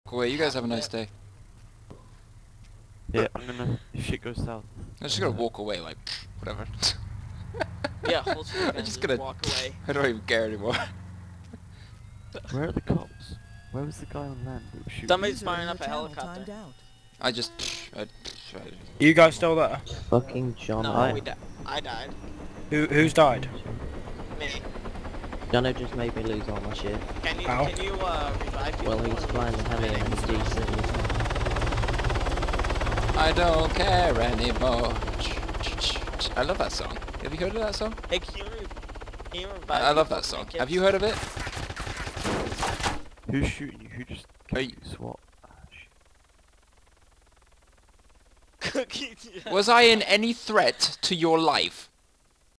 Cool, you guys have a nice day. Yeah, I'm gonna. If shit goes south. I'm just gonna walk away, like, whatever. Yeah, hold your gun, I'm just just gonna walk away. I don't even care anymore. Where are the cops? Where was the guy on land that was shooting? Somebody's User firing in up your a channel helicopter. timed out. I just... You guys still there? Fucking John. No, Alright. I died. Who's died? Me. Jono just made me lose all my shit. Can you Ow. revive people? Well, he was flying the heli and he decent. I don't care anymore. I love that song. Have you heard of that song? Hey, can you revive I love people that song. with medkits? Have you heard of it? Who's shooting you? Who just Are killed you- you? SWAT. Cookie. Was I in any threat to your life?